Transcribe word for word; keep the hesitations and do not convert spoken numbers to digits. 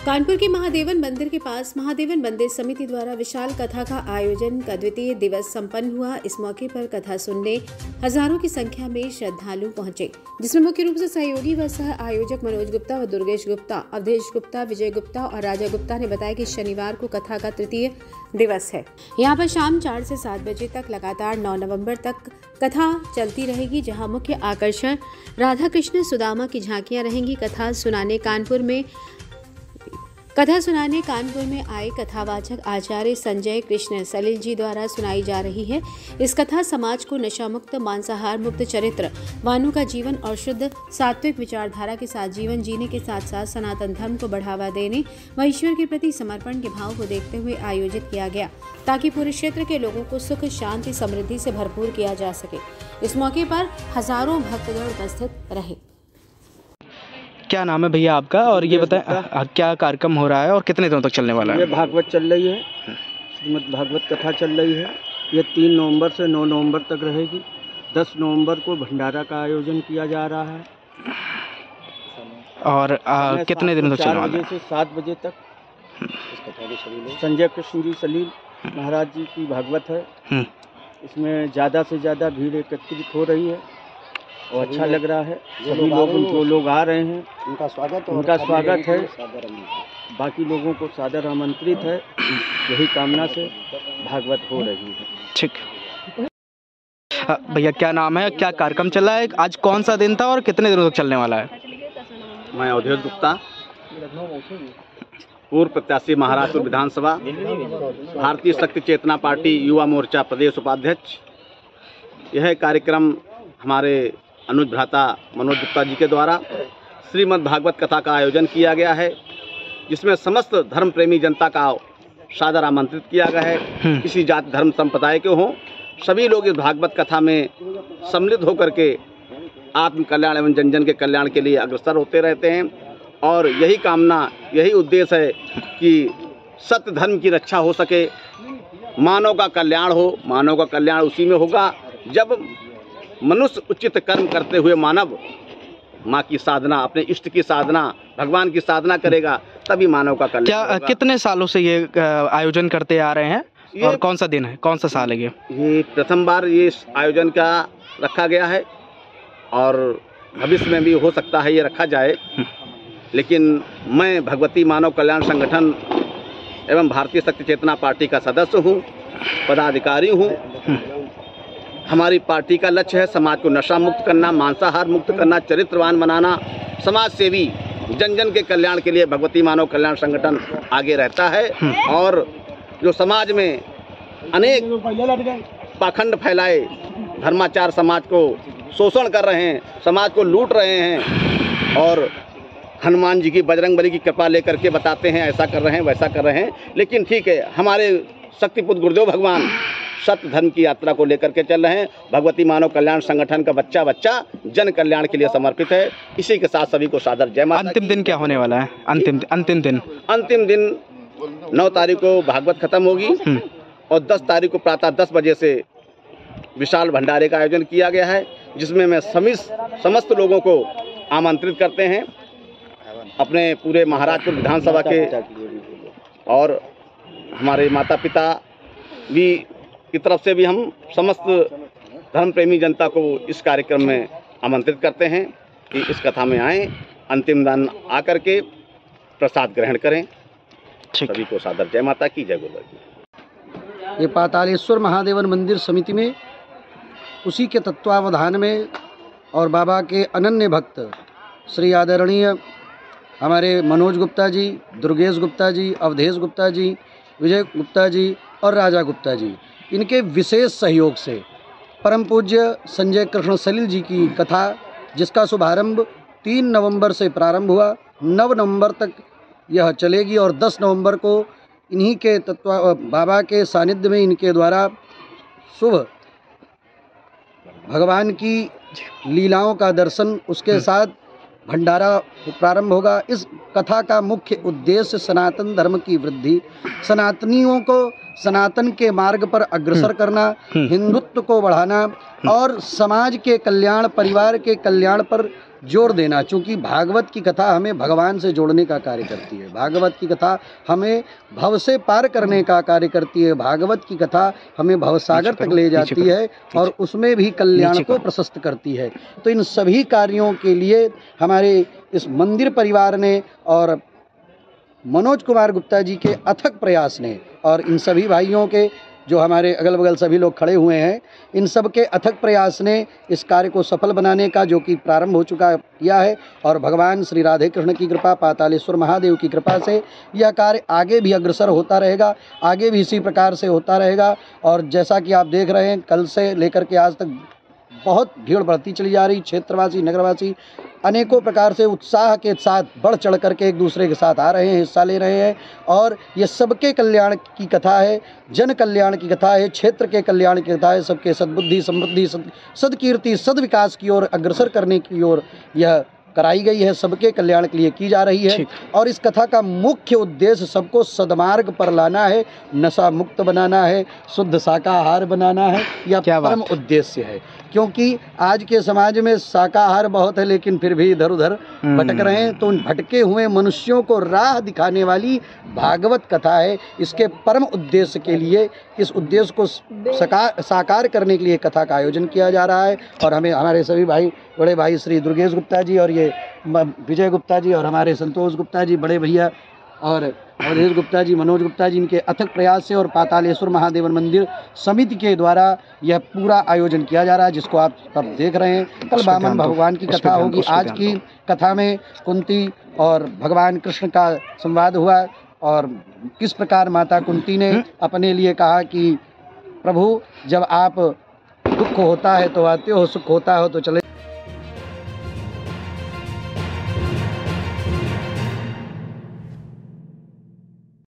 कानपुर के महादेवन मंदिर के पास महादेवन मंदिर समिति द्वारा विशाल कथा का आयोजन का द्वितीय दिवस संपन्न हुआ। इस मौके पर कथा सुनने हजारों की संख्या में श्रद्धालु पहुंचे, जिसमें मुख्य रूप से सहयोगी व सह आयोजक मनोज गुप्ता व दुर्गेश गुप्ता, अवधेश गुप्ता, विजय गुप्ता और राजा गुप्ता ने बताया कि शनिवार को कथा का तृतीय दिवस है। यहाँ पर शाम चार से सात बजे तक लगातार नौ नवम्बर तक कथा चलती रहेगी, जहाँ मुख्य आकर्षण राधा कृष्ण सुदामा की झांकियां रहेंगी। कथा सुनाने कानपुर में कथा सुनाने कानपुर में आए कथावाचक आचार्य संजय कृष्ण सलील जी द्वारा सुनाई जा रही है। इस कथा समाज को नशा मुक्त, मांसाहार मुक्त चरित्र वानों का जीवन और शुद्ध सात्विक विचारधारा के साथ जीवन जीने के साथ साथ सनातन धर्म को बढ़ावा देने व ईश्वर के प्रति समर्पण के भाव को देखते हुए आयोजित किया गया, ताकि पूरे क्षेत्र के लोगों को सुख, शांति, समृद्धि से भरपूर किया जा सके। इस मौके पर हजारों भक्तगण उपस्थित रहे। क्या नाम है भैया आपका, और ये बताएं क्या कार्यक्रम हो रहा है और कितने दिनों तक चलने वाला है? ये भागवत चल रही है, श्रीमद् भागवत कथा चल रही है। ये तीन नवंबर से नौ नवंबर तक रहेगी। दस नवंबर को भंडारा का आयोजन किया जा रहा है और आ, कितने दिनों तक चलने वाला है? चार बजे से सात बजे तक। संजय कृष्ण जी सलील महाराज जी की भागवत है। इसमें ज़्यादा से ज़्यादा भीड़ एकत्रित हो रही है और अच्छा लग रहा है। सभी लोग जो लोग आ रहे हैं उनका स्वागत उनका स्वागत है। बाकी लोगों को सादर आमंत्रित है। यही कामना से भागवत हो रही है। ठीक भैया, क्या नाम है, क्या कार्यक्रम चल रहा है, आज कौन सा दिन था और कितने दिनों तक चलने वाला है? मैं अवधेश गुप्ता, पूर्व प्रत्याशी महाराजपुर विधानसभा, भारतीय शक्ति चेतना पार्टी युवा मोर्चा प्रदेश उपाध्यक्ष। यह कार्यक्रम हमारे अनुज भ्राता मनोज गुप्ता जी के द्वारा श्रीमद् भागवत कथा का आयोजन किया गया है, जिसमें समस्त धर्म प्रेमी जनता का सादर आमंत्रित किया गया है। किसी जाति धर्म संप्रदाय के हों, सभी लोग इस भागवत कथा में सम्मिलित होकर के आत्म कल्याण एवं जन जन के कल्याण के लिए अग्रसर होते रहते हैं। और यही कामना, यही उद्देश्य है कि सत्य धर्म की रक्षा हो सके, मानव का कल्याण हो। मानव का कल्याण उसी में होगा जब मनुष्य उचित कर्म करते हुए मानव माँ की साधना, अपने इष्ट की साधना, भगवान की साधना करेगा, तभी मानव का कल्याण क्या होगा। कितने सालों से ये आयोजन करते आ रहे हैं और कौन सा दिन है, कौन सा साल है ये? ये प्रथम बार ये आयोजन का रखा गया है और भविष्य में भी हो सकता है ये रखा जाए। लेकिन मैं भगवती मानव कल्याण संगठन एवं भारतीय शक्ति चेतना पार्टी का सदस्य हूँ, पदाधिकारी हूँ। हमारी पार्टी का लक्ष्य है समाज को नशा मुक्त करना, मांसाहार मुक्त करना, चरित्रवान बनाना, समाज सेवी, जन जन के कल्याण के लिए भगवती मानव कल्याण संगठन आगे रहता है। और जो समाज में अनेक पाखंड फैलाए, धर्माचार समाज को शोषण कर रहे हैं, समाज को लूट रहे हैं और हनुमान जी की, बजरंगबली की कृपा लेकर के बताते हैं ऐसा कर रहे हैं, वैसा कर रहे हैं। लेकिन ठीक है, हमारे शक्तिपुत्र गुरुदेव भगवान सत्य धर्म की यात्रा को लेकर के चल रहे हैं। भगवती मानव कल्याण संगठन का बच्चा बच्चा जन कल्याण के लिए समर्पित है। इसी के साथ सभी को सादर जय माता। अंतिम दिन क्या होने वाला है? अंतिम अंतिम दिन अंतिम दिन नौ तारीख को भागवत खत्म होगी और दस तारीख को प्रातः दस बजे से विशाल भंडारे का आयोजन किया गया है, जिसमें मैं सभी समस्त लोगों को आमंत्रित करते हैं, अपने पूरे महाराजपुर विधानसभा के और हमारे माता पिता भी की तरफ से भी हम समस्त धर्म प्रेमी जनता को इस कार्यक्रम में आमंत्रित करते हैं कि इस कथा में आएँ, अंतिम दिन आकर के प्रसाद ग्रहण करें। सभी को सादर जय माता की, जय गुरुदेव। ये पातालेश्वर महादेवन मंदिर समिति में उसी के तत्वावधान में और बाबा के अनन्य भक्त श्री आदरणीय हमारे मनोज गुप्ता जी, दुर्गेश गुप्ता जी, अवधेश गुप्ता जी, विजय गुप्ता जी और राजा गुप्ता जी, इनके विशेष सहयोग से परम पूज्य संजय कृष्ण सलील जी की कथा, जिसका शुभारंभ तीन नवंबर से प्रारंभ हुआ, नौ नवंबर तक यह चलेगी और दस नवंबर को इन्हीं के तत्व बाबा के सानिध्य में इनके द्वारा शुभ भगवान की लीलाओं का दर्शन, उसके साथ भंडारा प्रारंभ होगा। इस कथा का मुख्य उद्देश्य सनातन धर्म की वृद्धि, सनातनियों को सनातन के मार्ग पर अग्रसर करना, हिंदुत्व को बढ़ाना और समाज के कल्याण, परिवार के कल्याण पर जोड़ देना, चूँकि भागवत की कथा हमें भगवान से जोड़ने का कार्य करती है, भागवत की कथा हमें भव से पार करने का कार्य करती है, भागवत की कथा हमें भवसागर तक ले जाती है और उसमें भी कल्याण को प्रशस्त करती है। तो इन सभी कार्यों के लिए हमारे इस मंदिर परिवार ने और मनोज कुमार गुप्ता जी के अथक प्रयास ने और इन सभी भाइयों के जो हमारे अगल बगल सभी लोग खड़े हुए हैं, इन सब के अथक प्रयास ने इस कार्य को सफल बनाने का जो कि प्रारंभ हो चुका किया है और भगवान श्री राधे कृष्ण की कृपा, पातालेश्वर महादेव की कृपा से यह कार्य आगे भी अग्रसर होता रहेगा, आगे भी इसी प्रकार से होता रहेगा। और जैसा कि आप देख रहे हैं, कल से लेकर के आज तक बहुत भीड़ बढ़ती चली जा रही, क्षेत्रवासी नगरवासी अनेकों प्रकार से उत्साह के साथ बढ़ चढ़ करके एक दूसरे के साथ आ रहे हैं, हिस्सा ले रहे हैं और ये सबके कल्याण की कथा है, जन कल्याण की कथा है, क्षेत्र के कल्याण की कथा है, सबके सद्बुद्धि, समृद्धि, सद सदकीर्ति, सदविकास की ओर अग्रसर करने की ओर यह कराई गई है, सबके कल्याण के लिए की जा रही है। और इस कथा का मुख्य उद्देश्य सबको सदमार्ग पर लाना है, नशा मुक्त बनाना है, शुद्ध शाकाहार बनाना है, यह परम उद्देश्य है। क्योंकि आज के समाज में शाकाहार बहुत है लेकिन फिर भी इधर उधर भटक रहे हैं, तो उन भटके हुए मनुष्यों को राह दिखाने वाली भागवत कथा है। इसके परम उद्देश्य के लिए, इस उद्देश्य को साकार साकार करने के लिए कथा का आयोजन किया जा रहा है। और हमें हमारे सभी भाई, बड़े भाई श्री दुर्गेश गुप्ता जी और ये विजय गुप्ता जी और हमारे संतोष गुप्ता जी बड़े भैया और अवधेश गुप्ता जी, मनोज गुप्ता जी, इनके अथक प्रयास से और पातालेश्वर महादेव मंदिर समिति के द्वारा यह पूरा आयोजन किया जा रहा है, जिसको आप सब देख रहे हैं। कल वामन भगवान की कथा होगी। आज की कथा में कुंती और भगवान कृष्ण का संवाद हुआ और किस प्रकार माता कुंती ने अपने लिए कहा कि प्रभु जब आप दुख होता है तो आते हो, सुख होता हो तो चले